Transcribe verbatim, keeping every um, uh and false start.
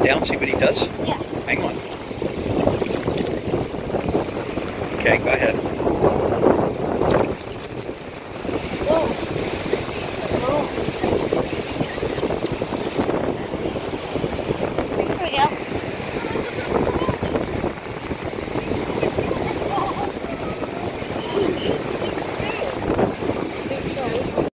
down, see what he does? Yeah. Hang on. Okay, go ahead.